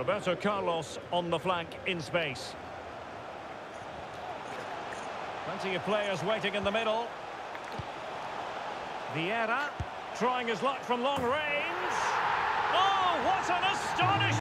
Roberto Carlos on the flank in space. Plenty of players waiting in the middle. Vieira trying his luck from long range. Oh, what an astonishing...